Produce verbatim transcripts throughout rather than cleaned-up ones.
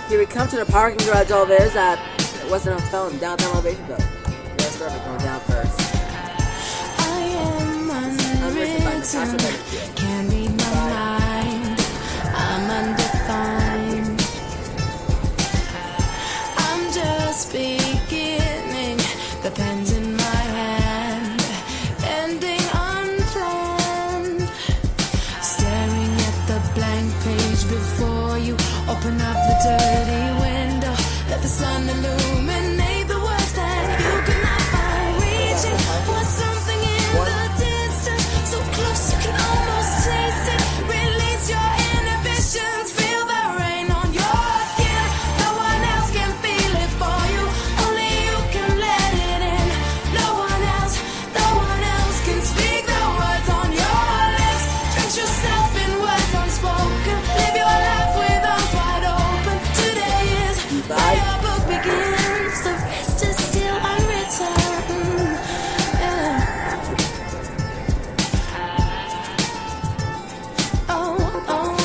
Here we come to the parking garage elevators at Western Hotel in downtown Elevationville. Let's start by going down first. I am unwritten, can't read my mind, I'm undefined. I'm just beginning, the pen's in my hand, ending unplanned. Staring at the blank page before you, open up the dirty window, let the sun illuminate the words that you cannot find. Reaching for something in the distance, so close you can almost taste it. Release your inhibitions, feel the rain on your skin. No one else can feel it for you, only you can let it in. No one else, no one else can speak the words on your lips. Drench yourself in words unspoken, live your life with arms wide open. Today is where your book begins, the rest is still unwritten. Yeah. Oh, oh.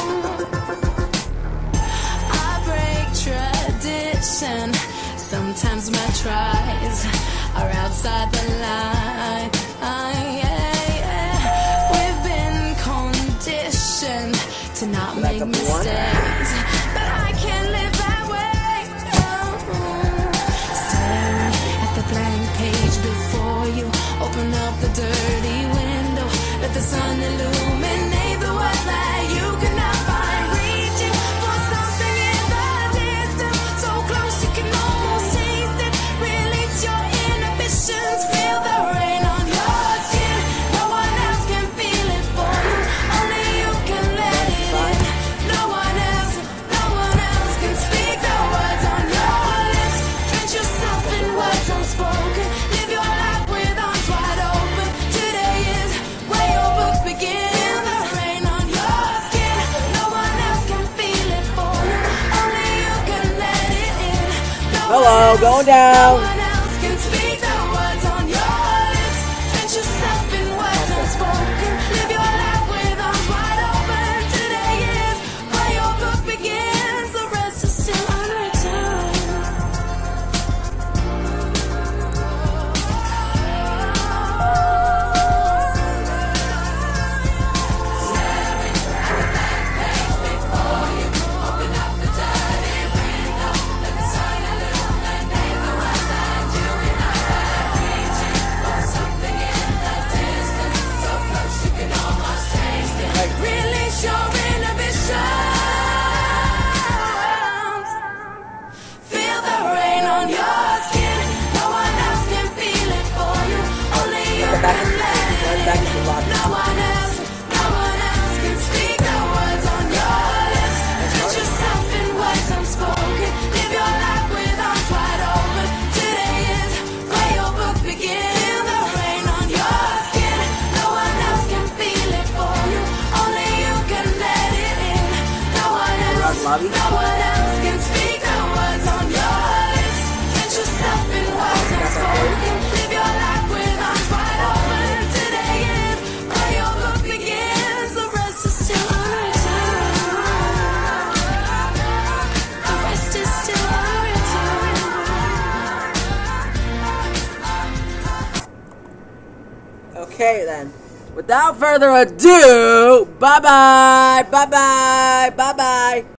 I break tradition, sometimes my tries are outside the line. Ah, yeah, yeah. We've been conditioned to not make mistakes, but I can't live that way. Oh. Staring at the blank page before you, open up the dirty window, let the sun illuminate the words that you cannot find. Reaching for something in the distance, so close you can almost taste it. Release your inhibitions, feel the rain on your skin. No one else can feel it for you, only you can let it in. No one else, no one else can speak the words on your lips. Drench yourself in words unspoken, live your life with arms wide open. Today is where your book begins, the rain on your skin. No one else can feel it for you, only you can let it in. No Hello, one going else, down. no one else can speak the words on your lips. Drench yourself in words unspoken, live your life with arms wide open. Today is where your book begins, the rest is still unwritten. Release your inhibitions, feel the rain on your skin. No one else can feel it for you, only you Back, can let it back in. to the lobby. No one else, no one else can speak the words on your lips. Drench yourself in words unspoken, live your life with arms wide open. Today is where your book begins, the rain on your skin. No one else can feel it for you, only you can let it in. No one else, Lobby. no one else can speak the words on your lips. Drench yourself in words unspoken, live your life with arms wide open. Today is where your book begins, the rest is still unwritten. The rest is still unwritten. Okay then. Without further ado, bye bye, bye bye, bye bye.